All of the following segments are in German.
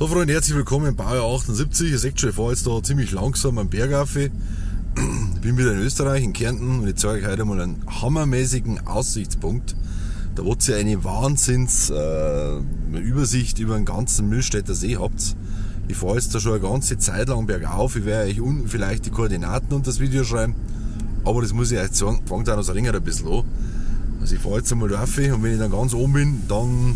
So Freunde, herzlich willkommen im Baujahr 78. Ihr seht schon, ich fahre jetzt da ziemlich langsam am Berg rauf. Ich bin wieder in Österreich, in Kärnten, und ich zeige euch heute mal einen hammermäßigen Aussichtspunkt. Da wo ihr eine Übersicht über den ganzen Mühlstädter See habt. Ich fahre jetzt da schon eine ganze Zeit lang bergauf. Ich werde euch unten vielleicht die Koordinaten unter das Video schreiben. Aber das muss ich euch sagen, fängt auch noch so länger ein bisschen an. Also ich fahre jetzt einmal rauf, und wenn ich dann ganz oben bin, dann,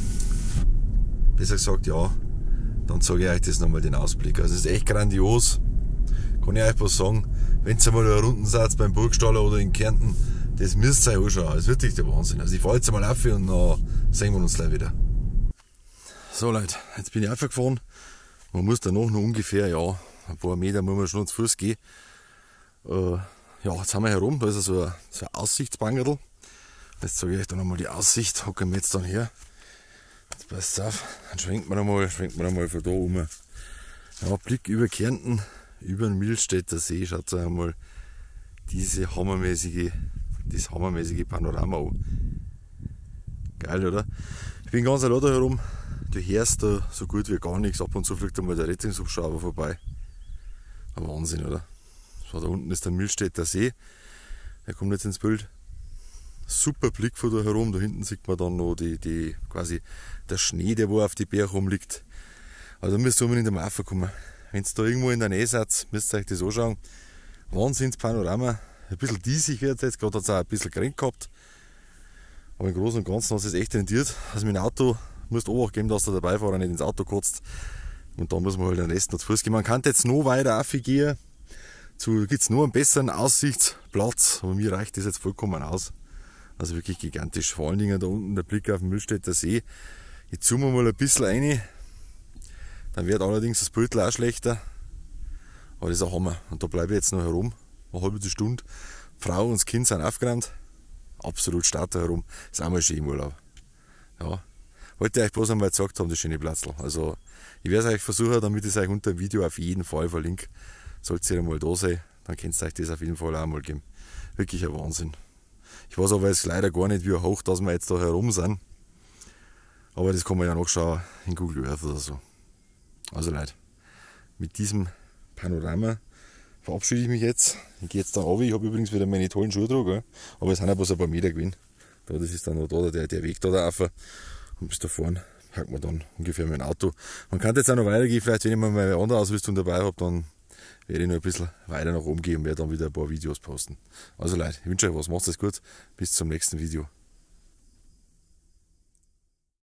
besser gesagt, ja, dann sage ich euch das nochmal den Ausblick. Also es ist echt grandios. Kann ich euch was sagen, wenn ihr mal da unten seid beim Burgstaller oder in Kärnten, das müsst ihr euch anschauen. Das ist wirklich der Wahnsinn. Also ich fahre jetzt einmal rauf und dann sehen wir uns gleich wieder. So Leute, jetzt bin ich aufgefahren. Man muss danach noch ungefähr, ja, ein paar Meter muss man schon zu Fuß gehen. Ja, jetzt sind wir herum, da ist so ein Aussichtsbangerl. Jetzt zeige ich euch dann nochmal die Aussicht, hocken wir jetzt dann her. Jetzt passt auf, dann schwenkt man einmal von da um. Ja, Blick über Kärnten, über den Mühlstädter See, schaut euch einmal das hammermäßige Panorama an. Geil, oder? Ich bin ganz allein da herum, du hörst da so gut wie gar nichts, ab und zu fliegt einmal der Rettungshubschrauber vorbei. Ein Wahnsinn, oder? So, da unten ist der Mühlstädter See, der kommt jetzt ins Bild. Super Blick von da herum, da hinten sieht man dann noch quasi der Schnee, der wo auf die Berge rumliegt. Also da müsst ihr unbedingt einmal raufkommen. Wenn ihr da irgendwo in der Nähe seid, müsst ihr euch das anschauen. Wahnsinnspanorama, ein bisschen diesig wird es jetzt, gerade hat es auch ein bisschen Grenk gehabt. Aber im Großen und Ganzen hat es echt rentiert. Also mit dem Auto musst du Obacht geben, dass der Beifahrer nicht ins Auto kotzt. Und da muss man halt den Rest noch zu Fuß gehen. Man kann jetzt noch weiter raufgehen, gibt es noch einen besseren Aussichtsplatz, aber mir reicht das jetzt vollkommen aus. Also wirklich gigantisch. Vor allen Dingen da unten der Blick auf den Mühlstädter See. Jetzt zoomen wir mal ein bisschen rein. Dann wird allerdings das Bild auch schlechter. Aber das ist ein Hammer. Und da bleibe ich jetzt noch herum. Eine halbe Stunde. Die Frau und das Kind sind aufgerannt. Absolut stark da herum. Ist auch mal schön im Urlaub. Ja. Wollte ich euch bloß einmal gesagt haben, das schöne Platzl. Also ich werde es euch versuchen, damit ich es euch unter dem Video auf jeden Fall verlinke. Sollt ihr einmal da sein, dann könnt ihr euch das auf jeden Fall auch mal geben. Wirklich ein Wahnsinn. Ich weiß aber jetzt leider gar nicht, wie hoch dass wir jetzt da herum sind. Aber das kann man ja nachschauen in Google Earth oder so. Also Leute, mit diesem Panorama verabschiede ich mich jetzt. Ich gehe jetzt da runter. Ich habe übrigens wieder meine tollen Schuhe dran, aber es sind ja bloß ein paar Meter gewesen. Da, das ist dann noch da, der Weg da rauf. Und bis da vorne parkt man dann ungefähr mein Auto. Man kann jetzt auch noch weitergehen, vielleicht wenn ich mal meine andere Ausrüstung dabei habe, dann werde ich noch ein bisschen weiter nach oben gehen und werde dann wieder ein paar Videos posten. Also Leute, ich wünsche euch was, macht es gut, bis zum nächsten Video.